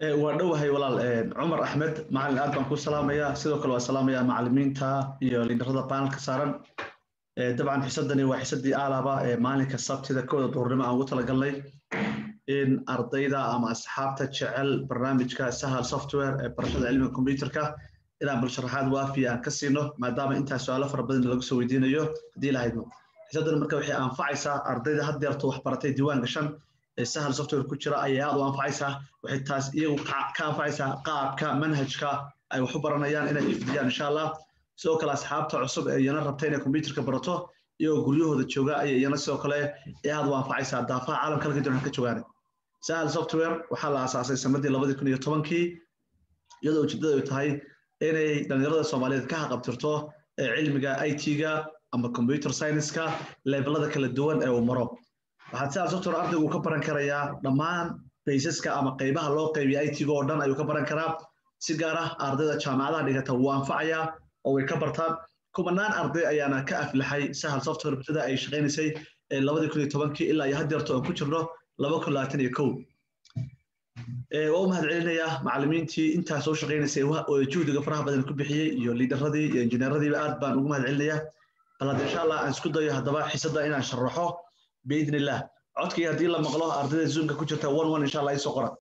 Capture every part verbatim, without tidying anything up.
وأدوه هاي ولا عمر أحمد مع الأدب كل سلام يا سيدك والسلام يا معلمين تا يا اللي نرضى بان كسرن طبعا حسدني وحسدي أعلى بقى مالك السبت إذا كود دورنا أو طلع لي إن أرضيدا أما أصحاب تشعل برنامج كسهل سوفت وير برشاد علم الكمبيوتر كا إلى بالشرحات وافية كسينه ما دام أنت سؤال فربنا اللي قصوا يدينا يو دي لهيدنا حسدنا مركب وحي أنفعيسا أرضيدا هدي أرتوح برتي ديوان قشن سهل سوفت وير كجرا أياد وأنفعيسا وحي تاس إيو كأنفعيسا قاب كمنهج كا أي وحبرنايان إن إفديان إن شاء الله سو كلا أصحاب تعصب ينا ربطين كمبيوتر كبرته iyo guryahooda jooga ay iyana soo kale ee aad waafacaysa daafaha caalamka kala duwan ka joogaan sahal software waxa la aasaasay sanadii laba kun iyo toban-kii iyadoo ujeedadu ay tahay inay dhalinyarada Soomaaliyeed ka haqabtirto cilmiga I T-ga ama computer science-ka levelada kala duwan ee uu maro waxa sahal software ardaygu ka baran karayaa dhammaan baseska ama qaybaha loo qaybiyo I T-ga oo dhan ayuu ka baran karaa si gaar ah ardayda jaamacadaha dhigata waa anfacaya oo way ka bartaan kumanaan arday ayaana ka aflaxay sahal software bada ay shaqeynaysay laba kun iyo toban-kii ilaa iyo hadda yarto ku jirno laba kun labaatan iyo kow ee oo mahad celinaya macallimiintii inta soo shaqeynaysay oo juhdiga faraha badan ku bixiyay iyo liidaradii iyo injineeradii aad baan ugu mahad celinaya bal insha Allah aan isku dayo hadaba xisada inaan sharaxo biidnillah codkii hadii la maqlo ardayda zoomka ku jirta one one insha Allah ay soo qora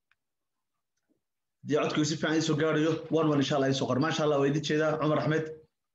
dii codkii si fiican soo gaarayo one one insha Allah ay soo qor ma sha Allah way idin jeeda Umar Ahmed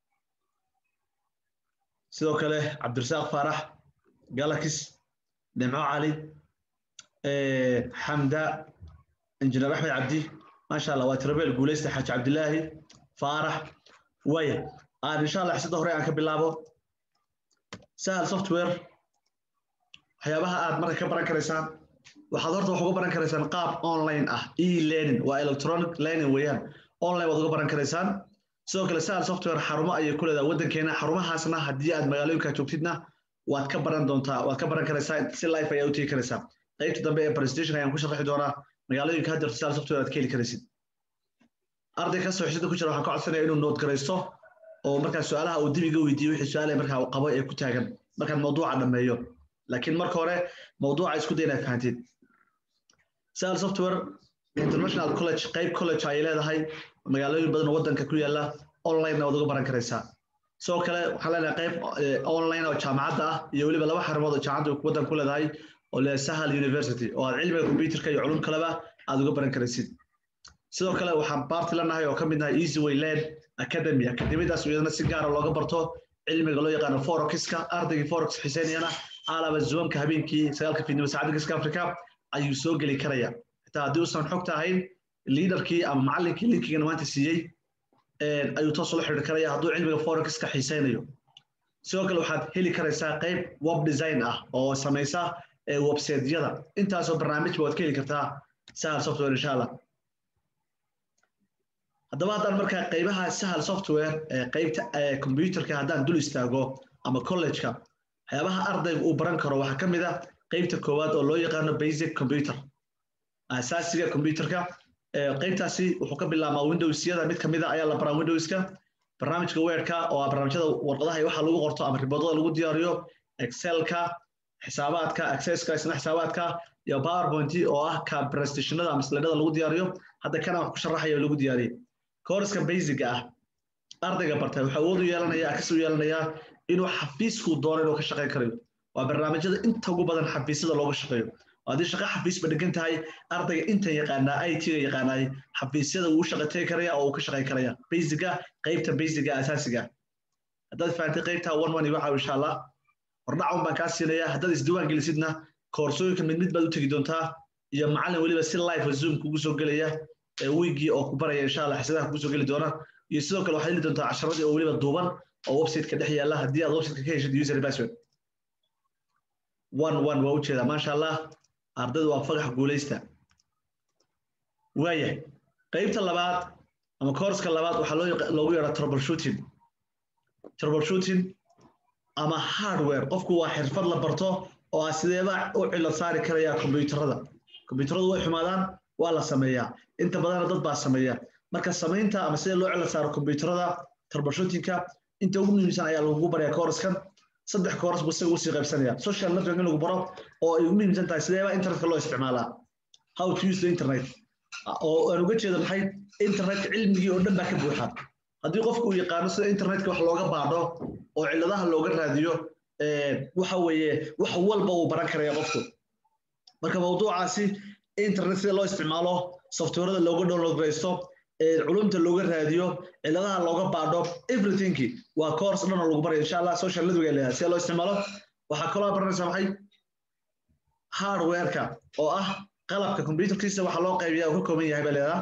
sidoo kale Cabdirasaaq Faarax Galaxis Nimco Ali ee Hamda Injineer Ahmed Cabdi ma sha Allah waa tarbeel guuleysta Xaaj Cabdilaahi Faarax way aan insha Allah xisada hore aan ka bilaabo sahal software waxyaabaha aad marka ka baran karaysaan waxaad horta wax uga baran karaysaan qaab online ah e-learning waa electronic learning weeyaan online waad uga baran karaysaan sidoo kale sahal software xarumo ay ku leedahay wadankeena xarumahaasna hadii aad magaalooyinka joogtidna waad ka baran doontaa waad ka baran karaysaa si live ay u tii karaysaa qaybta dambe ee presentation ayaan ku sharaxi doonaa magaalooyinka hadda sahal software aad ka heli karaysid arday ka soo xisada ku jira waxaan ka codsanayaa inuu note garaysto oo marka su'aalaha uu dib iga weydiiyo wixii su'aalaha marka uu qabo ee ku taagan marka mawduuca dhameeyo laakiin marka hore mawduuca isku dayna fahanteed sahal software international college qayb college ay leedahay magaalooyin badan oo wadanka ku yaala online waad uga baran karaysaa soo kale waxa leedahay qayb online oo jaamacadda ah iyo waliba laba xarumood oo jaamacadda wadan ku leedahay oo la Sahal University oo aad cilmiga computerka iyo culum kaleba aad uga baran karaysid sidoo kale waxaan baarti lanahay oo kamid ah Easy Way Learn Academy akademiyadaas iyadana si gaar ah looga barto cilmiga loo yaqaan forex-ka ardayga forex xisaynayana alaba zoomka habeenkii sagaalka fiidnimo saacada Geeska Afrika ayuu soo gali karaya xitaa haddii uusan xogta ahayn leaderkii ama macallinkii linkiga maanta siiyay ee ayuu toos la xiriir karaya hadduu cilmiga forex-ka xiisaynayo sidoo kale waxaad heli karaysaa qayb web design ah oo samaysa website-yada intaas oo barnaamij baad ka heli kartaa sahal software insha Allah haddaba haddaan markaa qaybaha sahal software ee qaybta computerka haddaan dul istaago ama college-ka waxyaabaha ardaygu uu baran karo waxaa ka mid ah qaybta koowaad oo loo yaqaano basic computer asaasiga computerka qaybtaasi wuxuu ka bilaabmaa Windows-yada mid kamid ah ayaa la baraa Windows-ka barnaamijka Word-ka oo barnaamijyada warqadaha iyo waxa lagu qorto ama riboodada lagu diyaariyo Excel-ka xisaabaadka Access-ka isna xisaabaadka iyo PowerPoint oo ah ka presentation-ada ama slide-ada lagu diyaariyo hadda kana wax ku sharaxayo lagu diyaariyo course-ka basic ah ardayga bartay waxa uu yeelanayaa ka soo yeelanayaa inuu xafiisku doono inuu ka shaqeyn karo waa barnaamijyada inta ugu badan xafiisyada looga shaqeeyo hadii shaqo xafiis badhigan tahay ardayga inta yaqaana I T-ga yaqaanay xafiisyada uu shaqeey karaya oo uu ka shaqeyn karaya basic-ga qaybta basic-ga asaasiga haddaad fahamtay qaybta one one waxa insha Allah hordhac baan ka siinaya haddaad isdiiwaan gelisidna koorsooyinka mid mid baad u tagi doontaa iyo macallin waliba si live zoom kugu soo galaya ee weekii oo ku baraya insha Allah xisadaha kugu soo gali doona iyo sidoo kale waxaad heli doontaa casharadii oo waliba duuban oo website-ka dhex yaala hadii aad website-ka ka heshid user password one one waa u jeeda ma sha Allah ardaydu waa fagax guuleysta waaya qaybta labaad ama course-ka labaad waxa loo loogu yeeraa troubleshooting troubleshooting ama hardware qofku waa xirfad la barto oo sideeba u cilad saari karaya kombiyuutarada kombiyuutaradu way xumaadaan waa la sameeyaa inta badan dad baa sameeya marka sameynta ama sida loo cilad saaro kombiyuutarada troubleshooting-ka inta ugu muhiimsan ayaa lagu barayaa course-kan saddex course buu isagu sii qaybsanaya social network in lagu baro oo ay muhiimsan tahay sideeba internetka loo isticmaalaa how to use the internet oo aan uga jeedo maxay internet cilmigii oo dhan baa ka buuxa haddii qofku uu yaqaano sida internetka wax looga baadho oo ciladaha looga raadiyo waxa weeye wax walba uu baran karaya qofku marka mawduucaasi internet sida loo isticmaalo softwarada looga download gareysto culumta looga raadiyo ciladaha looga baadho everything waa course dhan oo lagu barayo insha Allah social network leeyahay si loo isticmaalo waxa kale oo baranaysaa maxay hardware-ka oo ah qalabka computerkiisa waxa loo qaybiyaa oo ka kooban yahay baleeda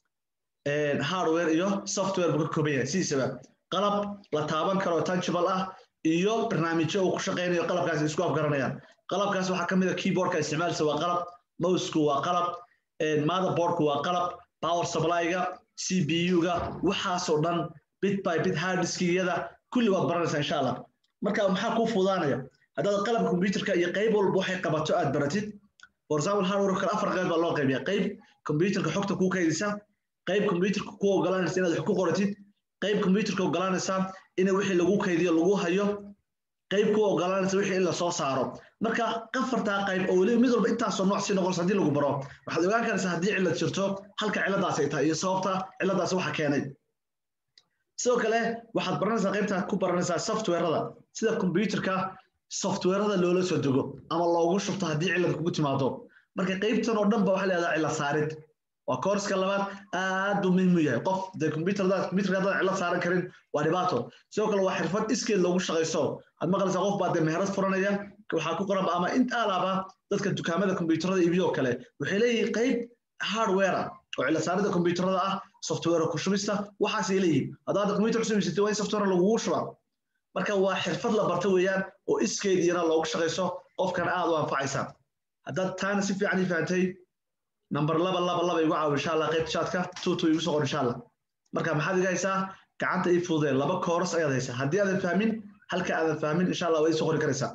ee hardware iyo software buu ka kooban yahay siisaba qalab la taaban karo tangible ah iyo barnaamijyo uu ku shaqeynayo qalabkaas isku afgaranayaan qalabkaas waxa kamid ah keyboardka isticmaalkiisa waa qalab mouse-ku waa qalab ee motherboard-ku waa qalab power supply-ga C P U-ga waxaas oo dhan bit by bit hard disk-yada kulli waad baranaysaa insha Allah marka maxaa ku fudaanaya hadda qalabka computerka iyo qayb walba waxay qabato aad baratid for example hardware kala afar qayb baa loo qaybiyaa qayb computerka xogta ku kaydisa qayb computerka ku oggolaanaysa inaad wax ku qoratid qayb computerka oggolaanaysa in wixii lagu kaydiyo lagu hayo qayb ku oggolaanaysa wixii in la soo saaro marka qafarta qayb oo wali mid walba intaas oo nooc si noqon hadii lagu baro waxaad ogaan karaysaa hadii cilad jirto halka ciladaas ay tahay iyo sababta ciladaas waxa keenay sidoo kale waxaad baranaysaa qaybta ku baranaysaa software-rada sida computerka software-rada loola soo dego ama loogu shubto hadii cilad kugu timaado marka qaybtan oo dhan ba waxa la yiraahdaa cilad saarid waa course-ka labaad aad u muhiim u yahay qof de computerda computerka dad cilad saaran karin waa dhibaato sidoo kale waa xirfad iskeed loogu shaqeysto had maqlaysaa qof baa de meherad furanaya waxa ku qoran ama inta alaaba dadka dukaamada computerada iibiyo kale waxay leeyihiin qayb hardware oo cilad saarida computerada ah software ku shubista waxaas ay leeyihiin hadda computer cusub waa software lagu shuba marka waa xirfad la barto weeyaan oo iskeediyana loogu shaqeysto qofkan aad u anfacaysa hadda taana si fiican u fahamtay number laba laba laba igu caaw insha Allah qaybta chat-ka two two igu soo qor insha Allah marka maxaad iga haysaa gacanta ii fududeen laba course ayaad haysaa haddii aadan fahmin halka aadan fahmin insha Allah way soo qori karaysaa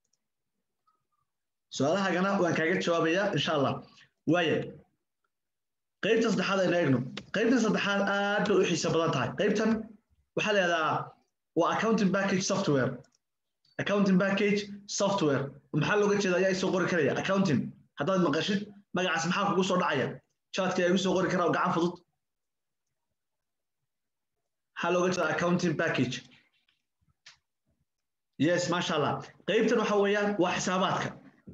su'aalahagana waan kaaga jawaabayaa insha Allah waaye qaybta saddexaad aynu eegno qaybta saddexaad aad bay u xiiso badan tahay qaybtan waxaa la yiraahdaa waa accounting package software accounting package software maxaa looga jeedaa ayaa soo qori karaya accounting haddaad maqashid magacaas maxaa kugu soo dhacaya chat-ka ayaa soo qori karaa gacan fudud maxaa looga jeedaa accounting package yes masha Allah qaybtan waxa weeyaan waa xisaabaadka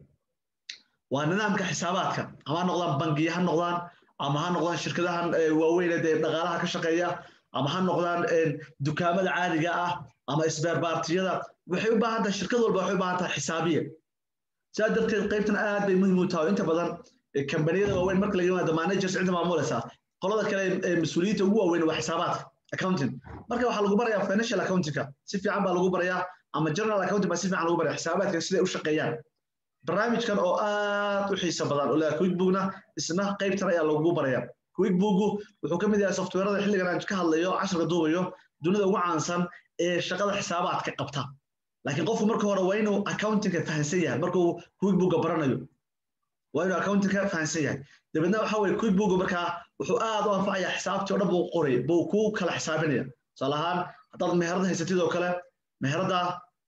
waa nidaamka xisaabaadka ama noqdaan bangiyo ha noqdaan ama ha noqdaan shirkadahan waaweyn ee dhaqaalaha ka shaqeeya ama ha noqdaan dukaamada caadiga ah ama isbeerbaartiyada waxay u baahan tahay shirkad walba waxay u baahan tahay xisaabiye sidaa darteed qaybtan aad bay muhiim u tahay inta badan kambaniyada waaweyn marka laga yimaado managers cidda maamulaysa qolada kale ee mas'uuliyiinta ugu waaweyn waa xisaabaadka accounting marka waxaa lagu barayaa financial accounting-ka si fiican baa lagu barayaa ama general accounting baa si fiican lagu barayaa xisaabaadka siday u shaqeeyaan barnaamijkan oo aad u xiiso badan oo la QuickBook-na isna qaybtan ayaa lagu barayaa QuickBook wuxuu ka mid yahay software-rada xilligan aan ka hadlayo casharka duubayo dunida ugu caansan ee shaqada xisaabaadka qabta laakiin qofku marka hore waa inuu accounting-ka fahansan yahay markuu QuickBook baranayo waa inuu accounting-ka fahansan yahay dabadna waxa weeye QuickBook markaa wuxuu aad u anfacayaa xisaabtii oo dhan buu qoray buu ku kala xisaabinaya tusaale ahaan haddaad meherada haysatid oo kale meherada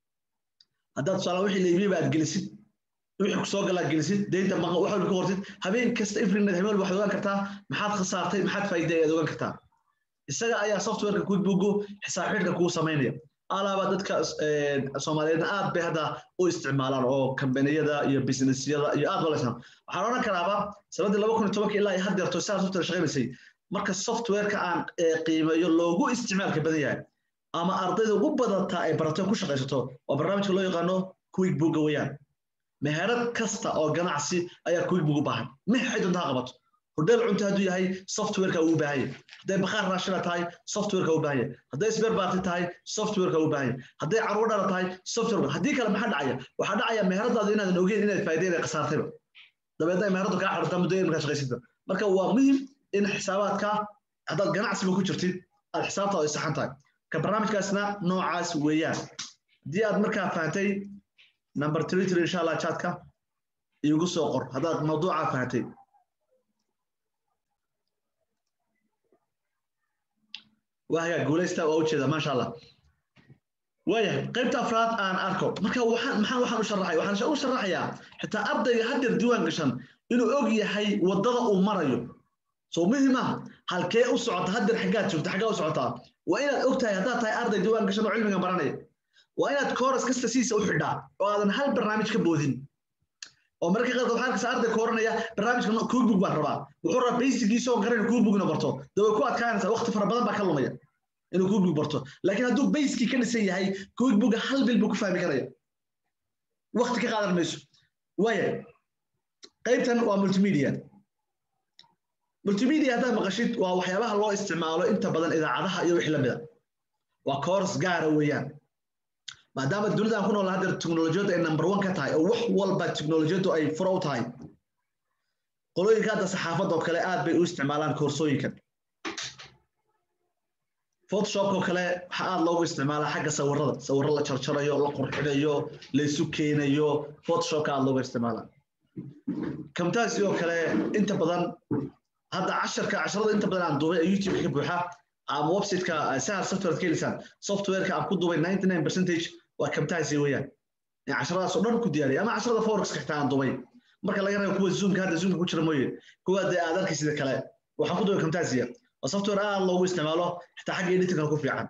haddaad tusaale wixii la iibiyey baad gelisid wixii ku soo galaa gelisid deynta maqan waxa ku qortid habeen kasta every night habeen waxaad ogaan kartaa maxaad khasaartay maxaad faa'iiday aad ogaan kartaa isaga ayaa software-ka QuickBook xisaab xidhka ku sameynaya alaaba dadka Soomaaliyeed aad bay hadda u isticmaalaan oo kambaniyada iyo businessyada iyo aad balaysan waxaan oran karaaba sanadii laba kun iyo toban ilaa hadda yarto saa software shaqeynayay marka software-ka aan qiimeeyo loogu isticmaalka badan yahay ama ardayda ugu badanta ay barato ku shaqeysato oo barnaamijka loo yaqaano QuickBook weeyaan meherad kasta oo ganacsi ayaa QuickBook u baahan maxay doontaa qabato hodel cunto haduu yahay software-ka uu baahan yahay haday baqaar raashina tahay software-ka uu baahan yahay haday isbeer baarti tahay software-ka uu baahan yahay haday carwo dhar tahay software hadii kale maxaa dhacaya waxa dhacaya meheradaada inaad ogeyn inaad faa'iido qasaartayba dabeedna meheradu ka xirta muddo in markaa shaqaysid marka waa muhiim in xisaabaadka hadaad ganacsiga ku jirtid aad xisaabta ay saxan tahay ka barnaamijkaasna noocaas weeyaan hadii aad markaa fahamtay number three insha Allah chat-ka igu soo qor hadaad mawduuca fahamtay وهي قوليستا أو كذا ما شاء الله. وياه قيمة أفراد أنا أركو مركا وحن محن وحن وشرحي وحن شو شرحي حتى أبدأ يهدر ديوان قشن إنه أجي هاي وضغط ومريو soo muhiima halkee u socota haddii xaggaad joogto xaggaa u socotaa waa inaad ogtahay haddaad tahay arday diiwaan gashan oo cilmiga baranaya waa inaad course kasta siisa u xidhaa oo aadan hal barnaamij ka boodin oo marka qaar waxaa arkaysa arday kooranaya barnaamijka cookbook baan rabaa wuxuu rabaa basicgiisa oo garan cookbookna barto daway ku adkaanaysa waqti fara badan baa ka lumaya inuu cookbook barto laakiin hadduu basicii ka dhisan yahay cookbook hal bil buu ku fahmi karaya waqti ka qaadan mayso waaya qaybtan waa multimedia multimedia haddaad maqashid waa waxyaabaha loo isticmaalo inta badan idaacadaha iyo wixii lamida waa course gaara weeyaan maadaama dunidaan ku nool hadda teknolojiyadda ay number one ka tahay oo wax walba teknolojiyaddu ay furo u tahay qolooyinka hadda saxaafadda oo kale aad bay u isticmaalaan koorsooyinkan photoshopka oo kale waxaa aad loogu isticmaalaa xagga sawirada sawirro la jarjarayo la qurxinayo la isu keenayo photoshopka aad loogu isticmaalaa kamtaasi oo kale inta badan hadda casharka casharada inta badan aan duubay ee youtube ka buuxa ama website-ka sahal software ka helisan software-ka aan ku duubay ninety-nine percent waa kamtaasi weeyaan ee casharadaas oo dhan ku diyaariyay ama casharada forex xitaa aan duubay marka laga reebo kuwa zoom ka hadda zoom ku jira mooyee kuwa de aad arkay sida kale waxaan ku duubay kamtaasi oo software aad loogu isticmaalo xitaa xagga editing ku fiican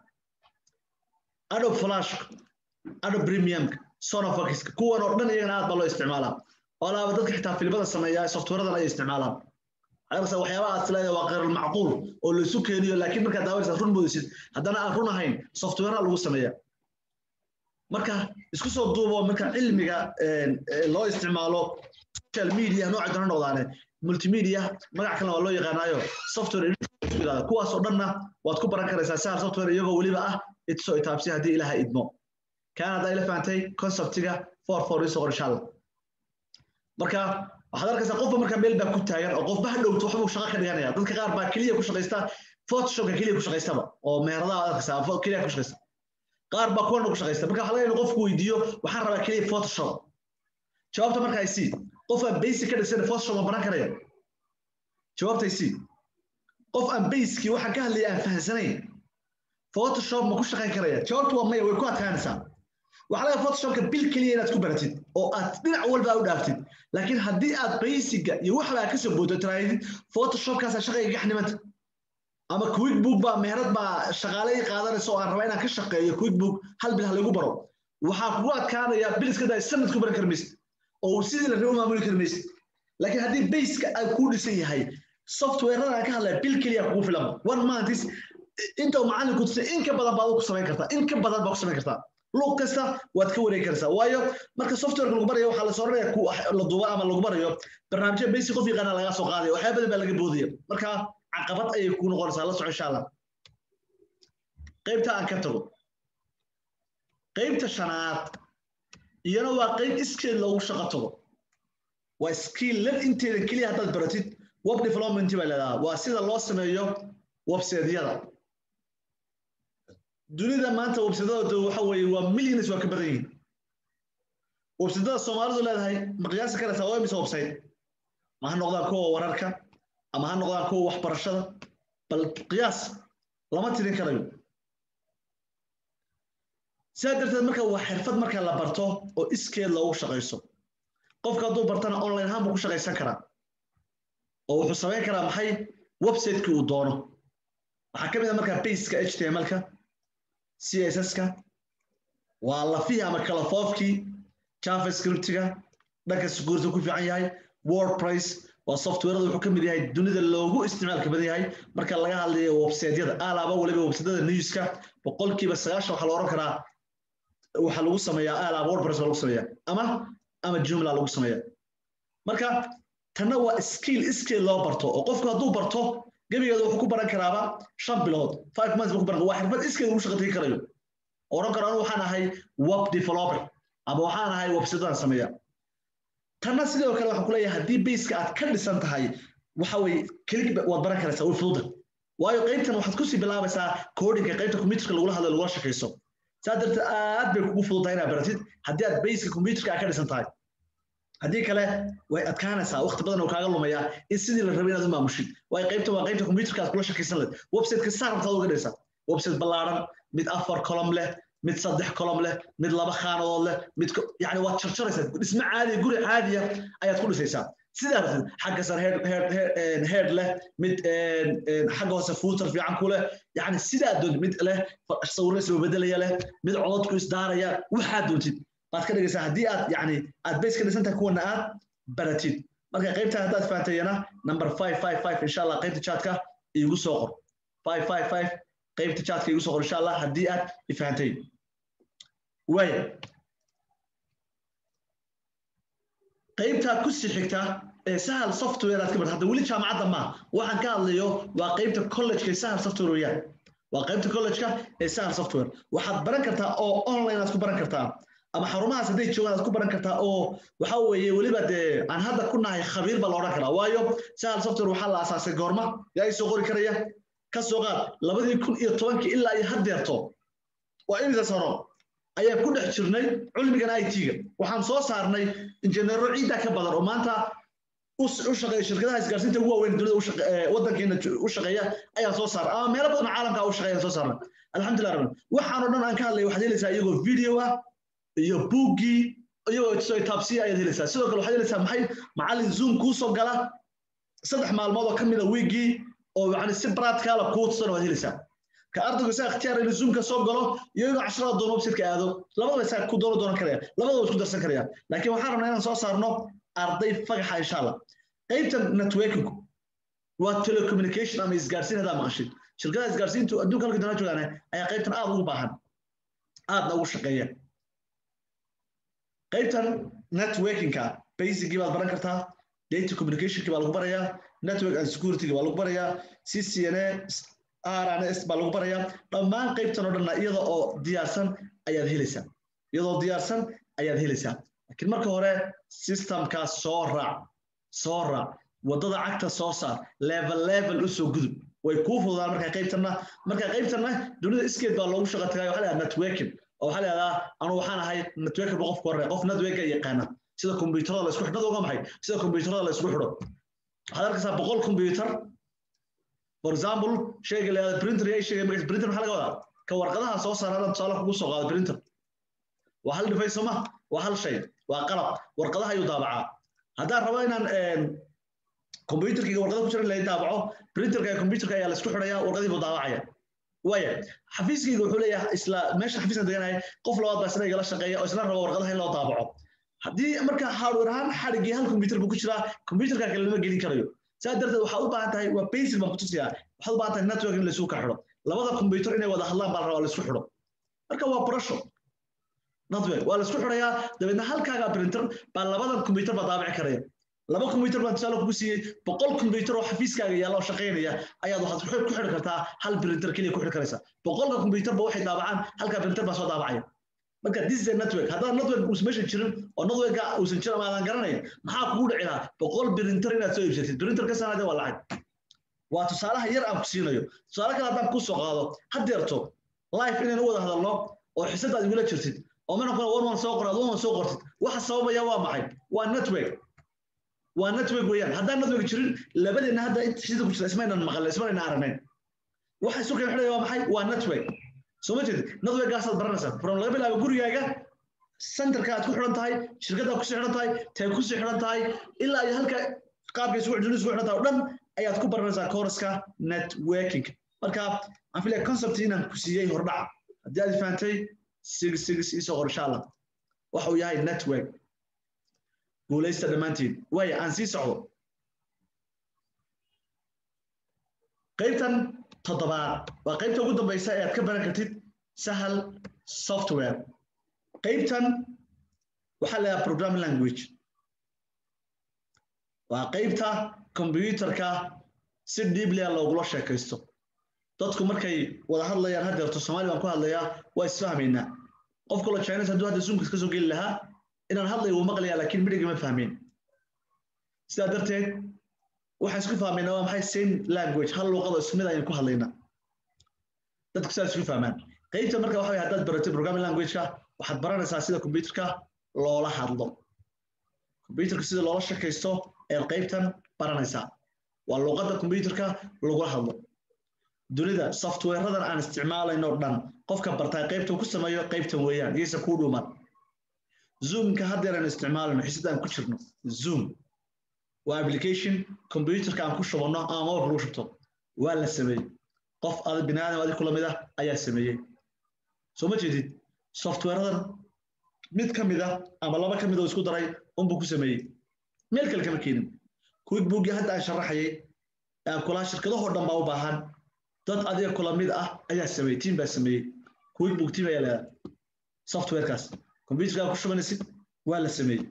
Adobe Flash Adobe Premium Sonofox kuwan oo dhan iyagana aad baa loo isticmaalaa oo laaba dadka xitaa filmada sameeyaa software-adan ay isticmaalaan ayagase waxyaabaha aad leedahay waa qeyr macquul oo la isu keeniyo laakiin markaad daawanaysa run moodaysid haddana aan run ahayn software-a lagu sameeyaa marka isku soo duubo marka cilmiga loo isticmaalo social media nooca doona noqdaane multimedia magac kale waa loo yaqaanayo software kuwaas oo dhanna waad ku baran karaysaa sahal software iyagoo weliba ah idsoo itaabsi haddii ilaaha idmo kaan haddaa ila fahantay conceptiga for for isoo qor insha allah marka waxaad arkaysaa qofba marka meel baa ku taagan oo qofba hadhowto waxbuu shaqo ka dhiganaya dadka qaar baa keliya ku shaqaysta photoshopka keliya ku shaqaystaba oo meheradaha arkaysaa keliya ku shaqaysta qaar baa kuwana ku shaqaysta marka waxaa laga yaabaa qofku weydiiyo waxaan rabaa keliya photoshop jawaabta marka ay sii qof aan basic ka dhisan photoshop ma baran karaya jawaabta ay sii qof aan basic waxaan ka hadlaya aan fahansanayn photoshop ma ku shaqayn karaya jawaabtu waa maya way ku adkaanaysaa waxaa laga photoshopka bil keliya inaad ku baratid oo aad dhinac walba u dhaaftid laakiin haddii aad basiga iyo waxbaa ka soo boodo tiraahid photoshopkaas shaqayga gaxnimanta ama quickbook baa meherad baa shaqaale qaadanaysa oo aan rabaa inaan ka shaqeeyo quickbook hal bil hal lagu baro waxaa kugu adkaanaya bil iska day sanad ku baran karmaysid oo sidii la rabo maamuli karmaysid laakiin haddii baseka ay ku dhisan yahay software-rada aan ka hadlaya bil keliya kugu filan one month is inta macallinku tusay in ka badan baad ku samayn kartaa in ka badan baad ku samayn kartaa lug kasta waad ka wareegi kartaa waayo marka software-ka lagu barayo waxaa la soo raraya ku la duuba ama lagu barayo barnaamijyo basic qof yaqaana laga soo qaadayo waxyaabo badan baa laga boodaya marka caqabad ayay ku noqonaysaa la soco insha allah qaybta aan ka tago qaybta shanaad iyana waa qayb iskeed loogu shaqo tago waa skill lab inteeda keliya haddaad baratid web development baa leedahay waa sida loo sameeyo website-yada dunida maanta website-yada waxa weeye waa millions waa ka badan yihiin website-yada Soomaalidu leedahay ma qiyaasi karaysaa waa imisa website ma ha noqdaan kuwa wararka ama ha noqdaan kuwa waxbarashada bal qiyaas lama tirin karayo sidaa marka waa xirfad marka la barto oo iskeed loogu shaqayso qofka hadduu bartana online ahaan buu ku shaqaysan karaa oo wuxuu samayn karaa maxay website-kii uu doono waxaa ka mid ah markaa base-ka H T M L-ka C S S-ka waa lafihi ama kala foofkii JavaScript-ga dhanka security ku fiican yahay WordPress waa software-da wuxuu ka mid yahay dunida loogu isticmaalka badan yahay marka laga hadlayo website-yada alaaba waliba website-yada news-ka boqolkiiba sagaashan waxa la oran karaa waxa lagu sameeyaa alaaba WordPress lagu sameeyaa ama ama Joomla lagu sameeyaa marka tanna waa skill skill loo barto oo qofku hadduu barto gabigeedu wuxuu ku baran karaaba shan bilood five months ku baran waa xirfad skill uu shaqayn karayo oran karo waxaan ahay web developer ama waxaan ahay website-aan sameeyaa tanna sidoo kale waxaan ku leeyahay haddii base-ka aad ka dhisan tahay waxa way click waad baran karaysaa way fududa waayo qaybtan waxaad ku sii bilaabaysaa coding-ka qaybta computer-ka lagula hadlo lagula shaqeyso sadarta aad bay kugu fududahay inaad baratid haddii aad base-ka computer-ka ka dhisan tahay haddii kale way adkaanaysaa waqti badan oo kaaga lumaya in sidii la rabay inaad u maamushid way qaybta waa qaybta computer-ka aad kula shaqeysan lahayd website-ka saartaad uga dhigaysaa website ballaaran mid afar column leh mid saddex column leh mid laba khaanadood leh mid yani waad jarjaraysaa dhismo caadi guri caadiya ayaad ku dhisaysaa سيدا حق صار هيد هيد هيد له مد حق هو سفوتر في عن كله يعني سيدا دون مد له صور اسمه بدل له مد عضد كويس داريا وحد وتد بعد كده جالس هدي يعني أدبيس كده سنت كون نقاط براتيد marka qaybta hadaad faantayna number five five five insha Allah qaybta chat-ka igu soo qor five five five qaybta chat-ka igu soo qor insha Allah hadii aad faantay way qaybta ku sii xigta ee sahal software aad ka bar hada wali jaamacadda ma waxaan ka hadlayo waa qaybta college-ka sahal software weeyaan waa qaybta college-ka ee sahal software waxaad baran kartaa oo online aad ku baran kartaa ama xarumaha saday joogan aad ku baran kartaa oo waxa weeye waliba de aan hadda ku nahay khabiir bal oran kara waayo sahal software waxa la asaasay goorma yaa soo qori karaya ka soo qaad labadii kun iyo tobanka ilaa ay hadeerto waa in sano ayaa ku dhex jirnay cilmigan I T-ga waxaan soo saarnay injineero ciida ka badan oo maanta u shaqeeya shirkadaha isgaarsiinta ugu waaweyn dunida u shaqeeya wadankeena u shaqeeya ayaa soo saar ama meelo badan caalamka u shaqeeya soo saarnay alxamdulillah rabbil waxaan oo dhan aan ka hadlay waxa helaysaa iyagoo video ah iyo buugi iyo soo taabsi ay helaysaa sidoo kale waxa helaysaa maxay macallin zoom ku soo gala saddex maalmood oo kamid ah weegi oo yani si practical ah ku tusano waad helaysaa ka ardaygu saa ikhtiyaar in zoom ka soo galo iyo inuu casharada doono website-ka aado labadaba saa ku doono doonan karaya labadaba isku darsan karaya laakiin waxaan rabnaa inaan soo saarno arday fagaxa insha Allah qaybta networking waa telecommunication ama isgaarsiin hada maqashid shirkadaha isgaarsiintu adduunka halka dana joogaan ayaa qaybtan aad ugu baahan aadna ugu shaqeeya qaybtan networking-ka basic baad baran kartaa data communication-ka baa lagu barayaa network and security-ga baa lagu barayaa C C N A R N S baa lagu barayaa dhammaan qaybtan oo dhan iyada oo diyaarsan ayaad helaysaa iyadoo diyaarsan ayaad helaysaa laakiin marka hore system-ka soo raac soo raac wadada cagta soo saar level level u soo gudub way ku fududaan marka qaybtana marka qaybtana dunida iskeed baa loogu shaqo tagay waxa la networking oo waxa la yiraahdaa anu waxaan ahay network qof ku horeey qof network yaqaan sida kombiyuutarada la isku xidho uga maxay sida kombiyuutarada la isku xidho waxa arkaysaa boqol kombiyuutar for example shayga la printer ay shayga magac printer waxa laga wadaa ka warqadaha soo saarada tusaale kugu soo qaado printer waa hal device ma waa hal shay waa qalab warqadaha ayuu daabacaa haddaan rabo inaan kombiyuutarka warqadaha ku jira la daabaco printerka iyo kombiyuutarka ayaa la isku xidhaya warqadii buu daabacaya waya xafiiskayga wuxuu leeyahay isla meesha xafiiska deganahay qof labaad baa isna igala shaqeeya oo isna rabo warqadaha in loo daabaco haddii marka hardware ahaan xadhigii hal kombiyuutar buu ku jiraa kombiyuutarka kale lama gelin karayo saa darteed waxaa u baahan tahay waa basic baan ku tusiyaa waxaad u baahan tahay network in la isugu ka xidho labada kombiyuutar inay wada hadlaan baa la rabaa la isku xidho marka waa barasho network waa la isku xidhayaa dabeedna halkaaga printer baa labadan kombiyuutar baa daabici karaya laba kombiyuutar baan tusaale kugu siiyey boqol kombiyuutar oo xafiiskaaga yaalla oo shaqaynaya ayaad waxaad ku xidhi kartaa hal printer keliya ku xidhi karaysaa boqolka kombiyuutar ba waxay daabacaan halka printer baa soo daabacaya marka this is a network haddaan network uusan meesha jirin oo networka uusan jirin ama aadan garanayn maxaa kugu dhici lahaa boqol printer inaad soo iibsatid printer ka sanadee waa lacag waa tusaalaha yar aan ku siinayo tusaale kale haddaan ku soo qaado haddeerto life inaan u wada hadalno oo xisadaad igula jirtid oo mana kale war waan soo qoraad waan soo qortid waxa sababaya waa maxay waa network waa network weeyaan haddaan network jirin labadeena hadda inta sida ku jira ismaynan maqal ismaynan aragnayn waxa isu kala xidhaya waa maxay waa network soo ma jeedid network-gaas aad baranaysaa from laga bilaabo gurigaaga centerka aad ku xidhan tahay shirkadda ku xidhan tahay tay ku xidhan tahay ilaa iyo halka qaabka isugu xidhan isugu xidhan tahay oo dhan ayaad ku baranaysaa course-ka networking marka aan filaya concept inaan ku siiyey hordhac haddii aad fahantay six six isoo qor insha Allah waxa uu yahay network guulaysta dhammaantiin waaya aan sii socdo qaybtan toddobaad waa qaybta ugu dambaysa ee aad ka baran kartid sahal software qaybtan waxaa la yidhaha programming language waa qaybta kombiyuutarka si deeply loogula sheekaysto dadku markay wada hadlayaan haddeerto Soomaali baan ku hadlayaa waa isfahmaynaa qof kale Chinese hadduu hadda Zoom ka soo geli lahaa inaan hadlayo uu maqlayaa laakiin midhiga ma fahmeen sidaa darteed waxaan isku fahmaynaa waa maxay same language hal luqad oo isku mid ayaan ku hadlaynaa dadku saas isku fahmaan qaybta marka waxa weeye haddaad baratay programming language-ka waxaad baranaysaa sida kombiyuutarka loola hadlo kombiyuutarka sida loola sheekaysto ee qaybtan baranaysaa waa luqadda kombiyuutarka lagula hadlo dunida software-radan aan isticmaalayno dhan qofka bartay qaybta ku sameeyo qaybtan weeyaan iyaysa ku dhuuman zoom-ka haddeer aan isticmaalno xisadaan ku jirno zoom وابلكيشن كمبيوتر كان كل شغلنا أنا ما بروح شفته ولا سمي قف هذا بناء هذه كل مدة أي سمية سو ما جديد سوفت وير هذا ميت كم مدة أما الله ما كم مدة وسكوت راي أم بكو سمية ملك الكم كينم كويك بوجي حتى أشرح حي كل شركة ده هردم باو باهن dad adiga kula mid ah ayaa sameeyay team baa sameeyay kuwii bugti baa la software kaas computer ku shubanaysid waa la sameeyay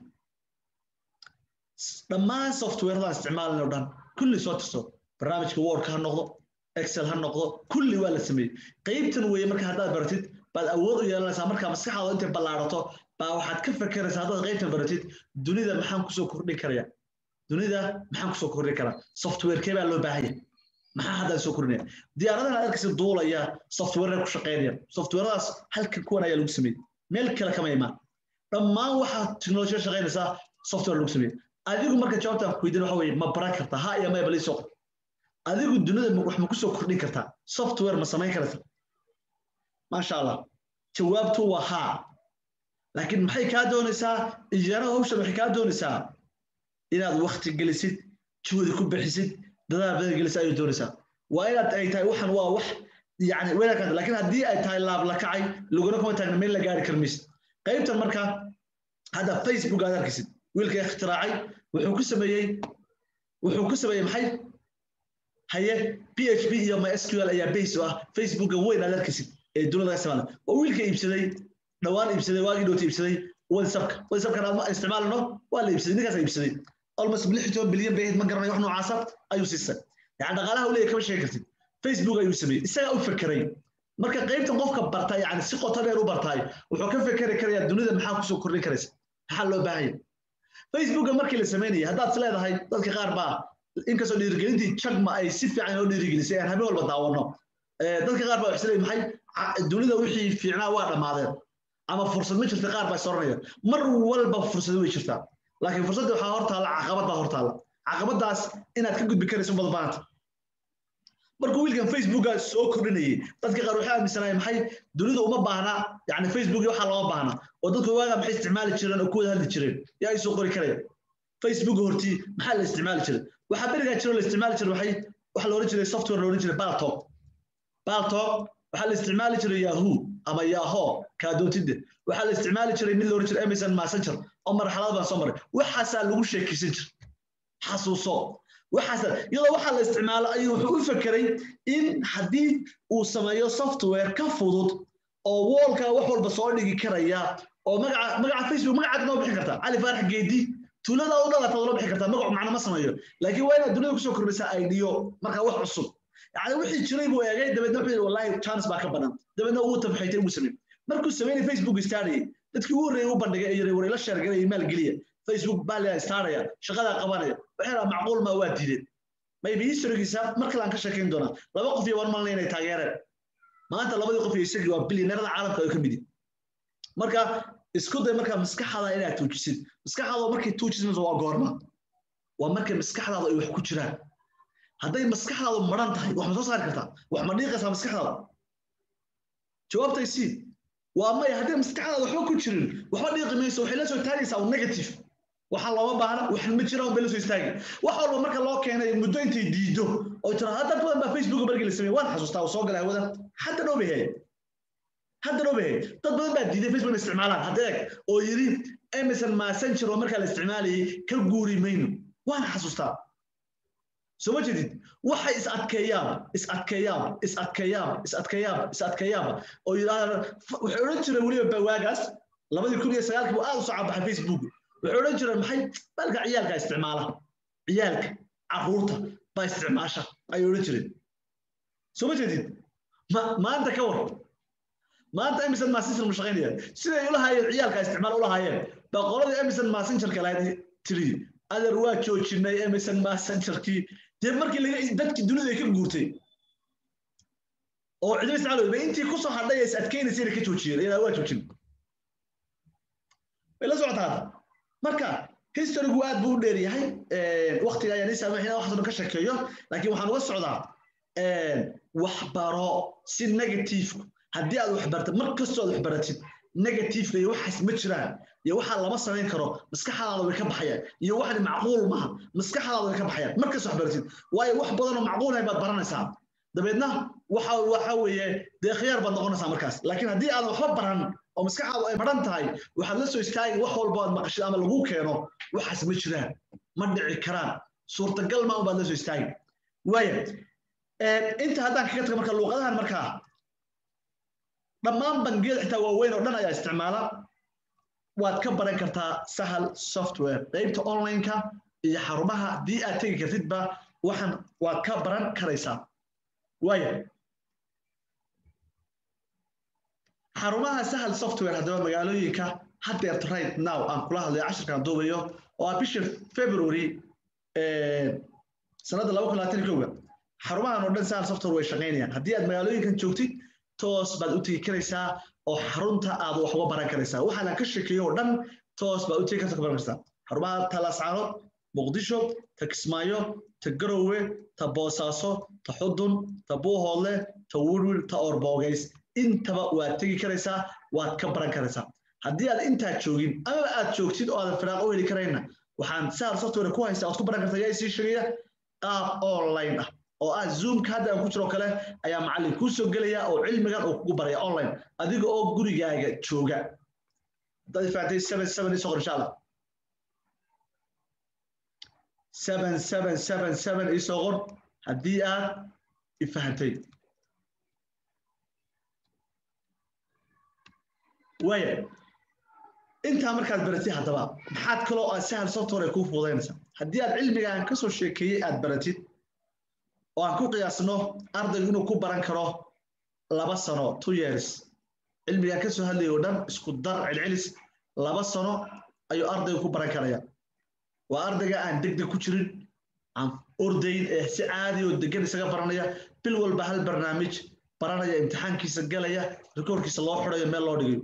dhammaan software da isticmaalna dhan kulli soo tirso barnaamijka word ka noqdo excel ha noqdo kulli waa la sameeyay qaybtan weeye marka hadaad baratid baad awood u yeelanaysaa marka maskaxdaada inta ballaarato baa waxaad ka fakaraysaa hadaad qaybtan baratid dunida maxaan ku soo kordhin karayaa dunida maxaan ku soo kordhin karaa software kee baa loo baahan yahay maxaa hadda soo kordhinaya diyaaradaha arkaysa duulaya software ku shaqeynaya softwaradaas halka kuwan ayaa lagu sameeyay meel kale kama imaan dhammaan waxa technology shaqeynaysa software lagu sameeyay adigu marka jawaabta ku weydiin waxa weeye ma baran kartaa ha iyo ma baliso adigu dunida wax ma ku soo kordhin kartaa software ma samayn kartaa ma sha Allah jawaabtu waa ha laakiin maxay ka doonaysaa ijaarada hawsha maxay ka doonaysaa inaad waqti gelisid juhdi ku bixisid dadaal badan gelis ay doonaysaa waa inaad ay tahay waxan waa wax yani weelka laakiin hadii ay tahay laab la kacay luguna kuma taagna meel la gaari karmis qaybtan marka hada Facebook aad arkaysid wiilka ikhtiraacay wuxuu ku sameeyay wuxuu ku sameeyay maxay haye P H P iyo MySQL ayaa base ah Facebook weyn aad arkaysid ee dunida isticmaala oo wiilka iibsaday dhawaan iibsaday waagi dooti iibsaday WhatsApp WhatsApp kana ma isticmaalno waa la iibsaday ninkaas iibsaday almost lixdan bilyan bay ma garanayo wax noocaas ah ayuu siisay yani dhaqaalaha uu leeyahay kama sheegi kartid Facebook ayuu sameeyay isaga u fikiray marka qaybtan qofka bartay yani si qoto dheer u bartay wuxuu ka fikiri karayaa dunida maxaa ku soo kordhin karaysa maxaa loo baahan yahay Facebook markii la sameeyay haddaad leedahay dadka qaar baa inkastoo dhiirigelintii jagma ay si fiican oo dhiirigelisay aan habeen walba daawano dadka qaar baa waxay maxay dunida wixii fiicnaa waa dhamaadeen ama fursad ma jirta qaar baa soranaya mar walba fursad way jirtaa laakiin fursadda waxa hortaala caqabad baa hortaala caqabadaas inaad ka gudbi karayso badbaanta markuu wiilkan Facebook soo kordhinayay dadka qaar waxa aaminsanayeen maxay dunida uma baahna yani Facebook waxa loo baahna oo dadku waaga maxay isticmaali jireen oo ku hadli jireen yaa soo qori karaya Facebook hortii maxaa la isticmaali jiray waxa bariga jiro la isticmaali jiray waxay waxa loo oran jiray software loo oran jiray Baltok Baltok waxa la isticmaali jiray Yahoo ama Yahoo ka dootide waxa la isticmaali jiray mid loo oran jiray M S N Messenger oo marxalad baan soo maray waxaas lagu sheekaysan jiray xasuuso waxaas iyadoo waxa la isticmaalo ayuu wuxuu u fakiray in hadii uu sameeyo software ka fudud oo wallka wax walba soo dhigi karaya oo magaca magaca Facebook magaca noo bixin karta Ali Faarax Geedi tulada oo dhalata loo bixin karta magac macna ma sameeyo laakiin waa inaad dunida ku soo kordhisaa idea marka wax cusub yani wixii jiray buu eegay dabadna wuxuu wallahi chance baa ka badan dabadna uu tabxaytay uu sameeyay markuu sameeyay Facebook istaariyay dadkii uu reeyay u bandhigay ay wareey la share galay email galiya Facebook baa la istaaraya shaqada qabanaya waxa macquul ma waa diiday maybe historygiisa marka la ka sheekeyn doona laba qof iyo war malin inay taageereen maanta labadii qof iyo isagii waa billionaire caalamka ay ka mid yihiin marka isku day marka maskaxda inaad tuujisid maskaxda markay tuujisid waa goorma waa markay maskaxdaada ay wax ku jiraan hadday maskaxdaadu maran tahay wax ma soo saari kartaa wax ma dhiiqaysaa maskaxdaada jawaabtay si waa may hadday maskaxdaada waxba ku jirin waxba dhiiqi mayso waxay la soo taagaysaa negative waxa loo baahna wax ma jiraan beel soo istaagi wax walba marka loo keenay muddo intay diido oo tira hadda badan ba Facebook markii la sameeyay waan xasuustaa soo galay wada hadda dhoo bixay hadda dhoo bixay dad badan baa diiday Facebook isticmaalaan hadda oo yiri M S N Messenger oo marka la isticmaalay ka guuri mayno waan xasuustaa soo ma jeedid waxay is adkeeyaan is adkeeyaan is adkeeyaan is adkeeyaan is adkeeyaan oo yiraahdo wuxuu oran jiray waliba bawaagaas labadii kun iyo sagaal buu aad u soo baxay Facebook wuxuu oran jiray maxay balka ciyaalka isticmaala ciyaalka caruurta ba isticmaasha ay oran jiray soo ma jeedid ma maanta ka war maanta M S N Messenger ma shaqeynaya siday u lahaayeen ciyaalka isticmaal u lahaayeen boqolada M S N Messenger kala tiri adar waa joojinay M S N Messenger-kii dib markii laga dadkii dunida ka guurtay oo cidina isticmaalo intii ku soo hadhay is adkeynaysa inay ka joojiyeen ilaa waa joojin ila socotaa marka history-gu aad buu dheer yahay ee waqtiga ayaan saamaxay wax soo ka sheekeeyo laakiin waxaan uga socdaa ee wax baro si negative haddii aad wax barto mar kastoo aad wax baratid negative iyo waxaas ma jiraan iyo waxa lama sameyn karo maskaxdaada way ka baxayaan iyo wax macquul maaha maskaxdaada way ka baxayaan markaas wax baratid waayo wax badan oo macquul ah baad baranaysaa dabeedna waxa waxa weeye dee khiyaar baad noqonaysaa markaas laakiin haddii aad waxba baran oo maskaxdaadu ay baran tahay waxaad la soo istaagi wax walba aad maqashid ama lagu keeno waxaas ma jiraan ma dhici karaan suurtagal ma baad la soo istaagi waayo inta haddaan kaga tago marka luqadahan markaa dhammaan bangiyada xitaa waaweyn oo dhan ayaa isticmaala waad ka baran kartaa sahal software qaybta online-ka iyo xarumaha haddii aad tegi kartidba waxaan waad ka baran karaysaa waayo xarumaha sahal software haddaba magaalooyinka haddeerta right now aan kula hadlayo cashirkaan duubayo oo ah bisha February sanada laba kun iyo labaatan iyo kow xarumahan oo dhan sahal software way shaqeynayaan haddii aad magaalooyinkan joogtid toos baad u tegi karaysaa oo xarunta aad wax uga baran karaysaa waxa la ka sheekeeyo oo dhan toos baad u tegi kartaa ka baran kartaa xarumaha Talascaanood Muqdisho ta Kismaayo ta Garowe ta Boosaaso ta Xudun ta Buuhoodle ta Woodward ta Orbogays intaba waad tegi karaysaa waad ka baran karaysaa haddii aad intaa joogin ama aad joogtid oo aad firaaqo heli karayna waxaan sahal software ku haystaa oo ku baran kartaa yaa sii sheegaya qaab online ah oo ah Zoom ka hadda ku jiro kale ayaa macallin ku soo galaya oo cilmigan uu kugu baraya online adiga oo gurigaaga jooga dad faatay seven seven soo insha Allah seven seven seven seven isoo qor haddii aad ifahantay waayo inta markaad baratid haddaba maxaad kaloo aad sahal software ku fududaynaysaa haddii aad cilmigan ka soo sheekeeyay aad baratid oo aan ku qiyaasno ardaygu inuu ku baran karo laba sano two years cilmiga ka soo hadlayo dhan isku dar cilcilis laba sano ayuu ardaygu ku baran karaya waa ardayga aan degdeg ku jirin aan ordayn ee si caadi oo degan isaga baranaya bil walba hal barnaamij baranaya imtixaankiisa galaya rikoorkiisa loo xirayo meel loo dhigayo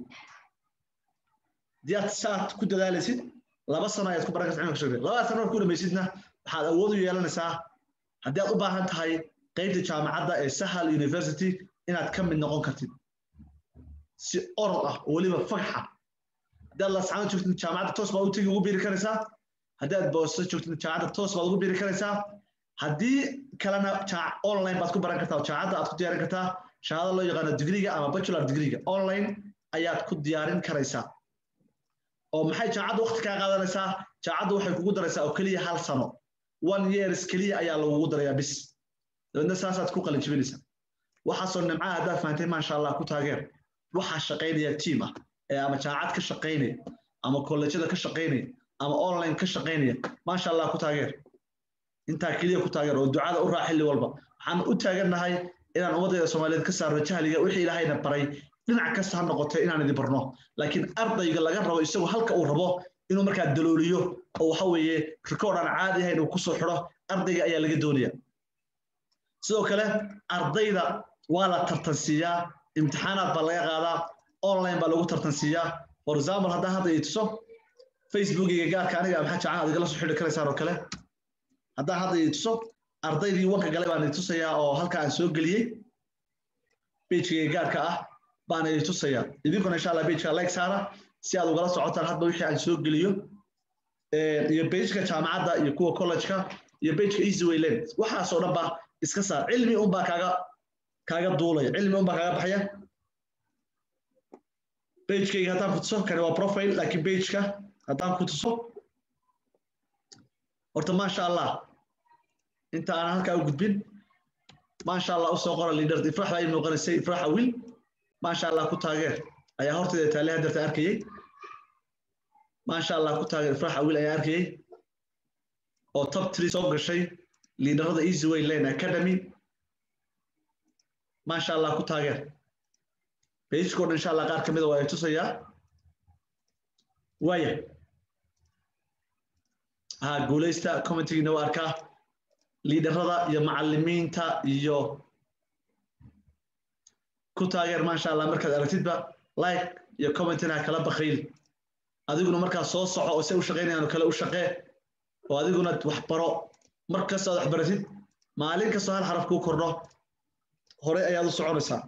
diyaad saad ku dadaalaysid laba sano ayaad ku baran kartaa cilmiga shaqada laba sano ku dhamaysidna waxaad awood u yeelanaysaa haddii aad u baahan tahay qaybta jaamacadda ee Sahal University inaad ka mid noqon kartid si orod ah oo waliba fagxa haddii aad la socon joogtid jaamacadda toos baad u tagi ugu biiri karaysaa haddii aad boosto joogtid jaamacadda toos baad ugu biiri karaysaa haddii kalena online baad ku baran kartaa jaamacadda aad ku diyaarin kartaa shahaado loo yaqaan degree-ga ama bachelor degree-ga online ayaad ku diyaarin karaysaa oo maxay jaamacadda waqti ka qaadanaysaa jaamacadda waxay kugu daraysaa oo kaliya hal sano one years kaliya ayaa lagu darayaa bis dadna saasaad ku qalin jibinaysaa waxa soo nimca hada faantay ma sha Allah ku taageer waxa shaqeynaya team ah ee ama jaamacad ka shaqeynaya ama college-da ka shaqeynaya ama online ka shaqeynaya ma sha Allah ku taageer inta kaliya ku taageer oo ducada u raaxili walba waxaan u taageernahay inaan ummadda Soomaaliyeed ka saaro jahliga wixii Ilaahayna baray dhinac kasta ha noqotay inaan idin barno laakiin ardayga laga rabo isagu halka uu rabo inuu markaa dalooliyo oo waxa weeye record aan caadi ahayn uu ku soo xiro ardayga ayaa laga doonaya sidoo kale ardayda waa la tartansiiyaa imtixaanaad baa laga qaadaa online baa lagu tartansiiyaa for example hadda hadda ay tuso Facebook-iga gaarka aniga maxaa jacaan adiga la soo xidhi karaysaa oo kale hadda hadda ay tuso ardaydii wanka galay baan tusayaa oo halka aan soo galiyay page-iga gaarka ah baan ay tusayaa idinkuna insha Allah page-ka like saara si aad ugala socotaan hadba wixii aan soo geliyo ee iyo page-ka jaamacadda iyo kuwa college-ka iyo page-ka easy way learn waxa soo dhanba iska saar cilmi un baa kaaga kaaga duulay cilmi un baa kaaga baxaya page-kayga haddaan ku tuso kani waa profile laakiin page-ka haddaan ku tuso horta maasha Allah inta aan halkaa u gudbin maasha Allah u soo qora leader ifrax ay noqonaysay ifrax awil maasha Allah ku taageer ayaa horteeda taale hadarta arkayay maasha Allah ku taageer ifrax awil ayaa arkayay oo top three soo gashay leaderada easy way lane academy maasha Allah ku taageer page code insha Allah qaar kamid ah waa ay tusayaa waaya ha guuleysta commenting waa arkaa leaderada iyo macallimiinta iyo ku taageer maasha Allah markaad aragtidba like iyo commentina kala bakhiil adiguna markaa soo soco oo si u shaqeynayaan kala u shaqee oo adiguna wax baro markaas aad wax baratid maalin kasta hal xaraf ku kordho hore ayaad u soconaysaa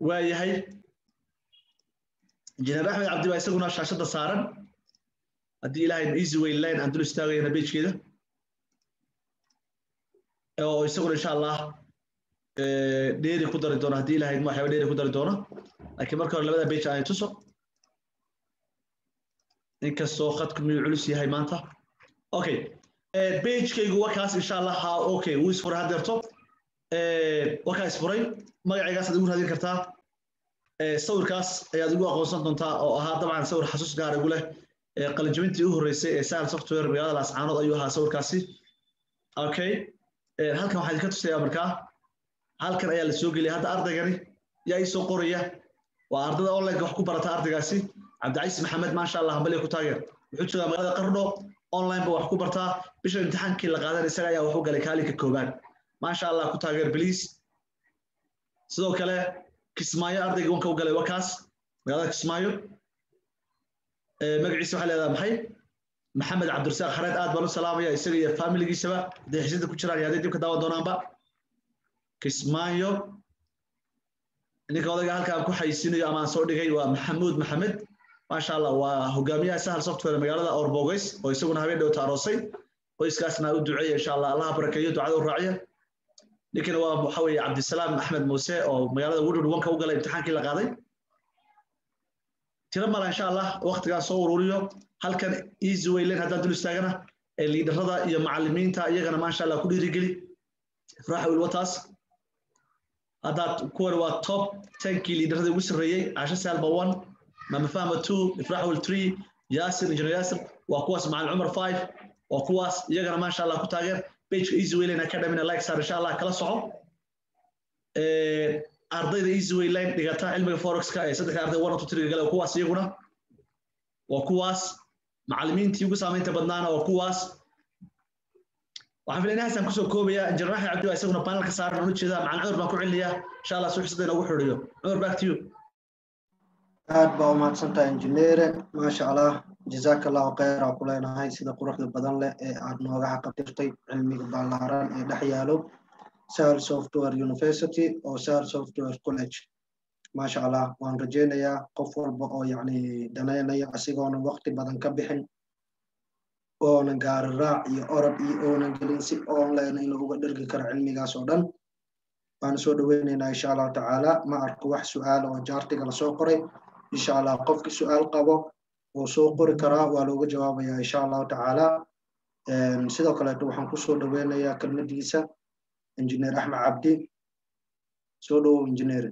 waayahay injineer axmed cabdi baa isaguna shaashada saaran haddii ilaahay easy way line aan dul istaagayna page-keeda oo isaguna insha allah dheeri ku dari doono haddii ilaahay waxyaaba dheeri ku dari doono laakiin marka hore labada page aan tuso inkastoo khadku miyuu culus yahay maanta okay page-kaygu wakaas insha allah ha okay wuu isfuray haddeerto wakaa isfuray magacaygaas aad igu raadin kartaa sawirkaas ayaad igu aqoonsan doontaa oo ahaa dabcan sawir xasuus gaar igu leh qalinjabintii u horreysay ee sahal software magaalada laascaanood ayuu ahaa sawirkaasi okay halkan waxaa idinka tusayaa markaa halkan ayaa la soo geliyay hadda ardaygani yaa ii soo qoraya waa ardada online wax ku barata ardaygaasi cabdicaiis maxamed maasha allah hambaliya ku taageer wuxuu joogaa magaalada qardho online ba wax ku bartaa bisha imtixaankii la qaadan isaga ayaa wax u galay kaalinka koobaad maasha allah ku taageer please sidoo kale kismaayo ardayga wanka u galay wakaas magaalada kismaayo magaciisa waxaa leedahay maxay maxamed cabdirasaaq xareed aad baan u salaamaya isaga iyo familigiisaba hadday xiisada ku jiraan iyo hadday dib ka daawan doonaanba kismaayo ninka odayga halka aan ku xayisiinayo ama aan soo dhigay waa maxamuud maxamed maasha allah waa hogaamiyaha sahal software magaalada orbogays oo isaguna habeen dhowta aroosay qoyskaasna u duceeya insha allah allaha barakeeyo ducada u raaciya ninkana waa waxa weeye cabdisalaam axmed muuse oo magaalada woodward wanka u galay imtixaankii la qaaday tiro mala insha allah waqtigaan soo ururiyo halkan easy way len haddaan dul istaagana ee liidarada iyo macallimiinta iyagana maasha allah ku dhiirigeli ifraaxa wilwataas haddaad kuwan waa top tenkii liidarada ugu sarreeyey casho saalba one mama fahma two ifraaxa wil three yaasir injineer yaasir waa kuwaas macallin cumar five waa kuwaas iyagana maasha allah ku taageer pageka easy way len academy like saar insha allah kala soco ardayda easy way line dhigata cilmiga forex-ka ee saddexda arday one two three gala kuwaas iyaguna waa kuwaas macallimiintii ugu saameynta badnaana waa kuwaas waxaan filaynaa hasan kusoo koobaya injineer axmed cabdi isaguna panelka saaran oo jeeda macallin cumar baan ku celinayaa insha allah suuxsada inoogu xiriyo cumar back to you aad baa u mahadsantahay injineere maasha allah jazaaka allahu khayra ku leenahay sida quruxda badan leh ee aad nooga xaqabtirtay cilmiga ballaaran ee dhex yaalo Sahal Software University oo Sahal Software College maasha allah waan rajeynayaa qof walba oo yacni danaynaya asigoona waqti badan ka bixin oonan gaari raac iyo orod iyo oonan gelin si online in uga dhergi karo cilmigaas oo dhan waan soo dhaweynaynaa insha allah tacaala ma arko wax su'aal oo jaartiga lasoo qoray insha allah qofki su'aal qabo oo soo qori karaa waa looga jawaabayaa insha allah tacaala sidoo kale waxaan ku soo dhaweynayaa kelmadiisa injineer axmed cabdi soo dhawow injineer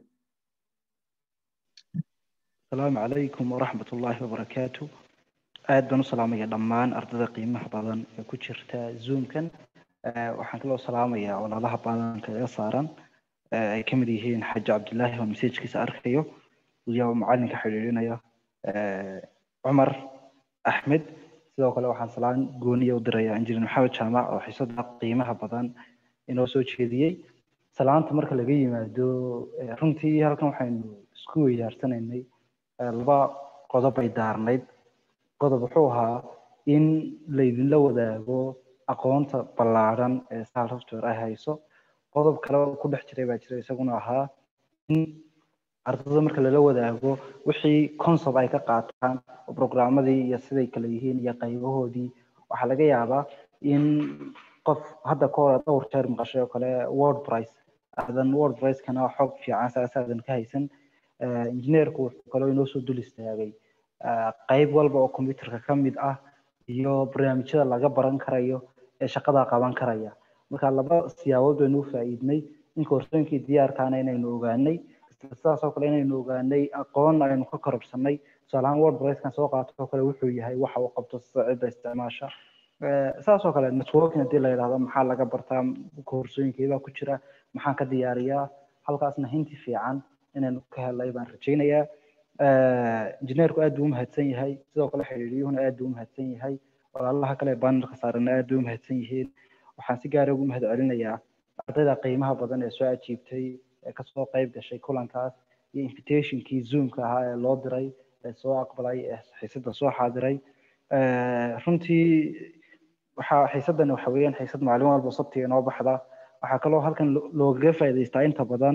السلام عليكم ورحمة الله وبركاته aad baan u salaamaya dhammaan ardayda qiimaha badan ee ku jirta zoom-kan waxaan kaloo salaamayaa walaalaha badanka ee saaran ay ka mid yihiin xaaji cabdilaahi oo message-kiisa arkayo iyo macallinka xiriirinaya cumar axmed sidoo kale waxaan salaan gooniya u dirayaa injineer maxamed jaamac oo xiisada qiimaha badan inoo soo jeediyey salaanta marka laga yimaado runtii halkan waxaynu isku weydaaranaynay laba qodob ay daarnayd qodob wuxuu ahaa in laydinla wadaago aqoonta ballaaran ee Sahal Software ay hayso qodob kale oo ku dhex jiray baa jiray isaguna ahaa in ardayda marka lala wadaago wixii concept ay ka qaataan oo programmadii iyo siday kale yihiin iyo qaybahoodii waxaa laga yaabaa in qof hadda ka hor dhowr jeer maqashay oo kale WordPress aadan WordPress-kana xog fiican saasadan ka haysan injineerku wuxuu kaloo inoo soo dul istaagay qayb walba oo computerka ka mid ah iyo barnaamijyada laga baran karayo ee shaqada qaban karaya marka laba siyaabood baynu u faa'iidnay in koorsooyinkii diyaarkaana inaynu ogaanay sidaas oo kale inaynu ogaanay aqoon aynu ka kororsanay tusaalahaan WordPress-kan soo qaato oo kale wuxuu yahay waxa uu qabto cidda isticmaasha sidaas oo kale networking haddii la yidhaahdo maxaa laga bartaa koorsooyinkeeda ku jira maxaan ka diyaariyaa halkaasna hinti fiican inaynu ka helay baan rajaynayaa injineerku aad buu u mahadsan yahay sidoo kale xiriiriyuhuna aad buu u mahadsan yahay walaalaha kale bannerka saarana aad buu u mahadsan yihiin waxaan si gaar ah ugu mahad celinayaa ardayda qiimaha badan ee soo ajiibtay ee kasoo qayb gashay kulankaas iyo invitationkii zoomka ahaa ee loo diray ee soo aqbalay ee xiisada soo xaadiray runtii waxaa xiisadani waxa weeyaan xiisad maalin walba sabtiga inoo baxda waxaa kaloo halkan loogaga faa'iidaystaa inta badan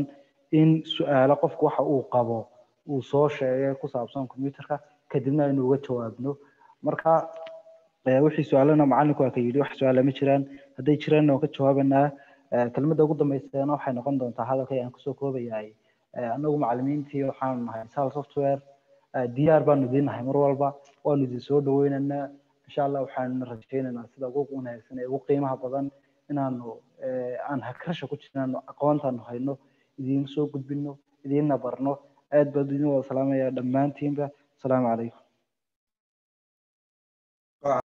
in su'aalo qofku waxa uu qabo uu soo sheegay ku saabsan computerka kadibna aynu uga jawaabno marka wixii su'aalana macallinku waa ka yidhi wax su'aalo ma jiraan hadday jiraan oo ka jawaabanaa kelmadda ugu dambeysana waxay noqon doontaa hadalkay aan kusoo koobayahay annagu macallimiintii waxaanu nahay sal software diyaar baanu idiin nahay mar walba waanu idin soo dhaweynaynaa insha allah waxaan rajaynaynaa sida ugu wanaagsan ee ugu qiimaha badan inaanu aan hakrasha ku jirnaano aqoontaanu hayno idiin soo gudbino idiinna barno aad baad idin wada salaamaya dhammaantiinba asalaamu calaykum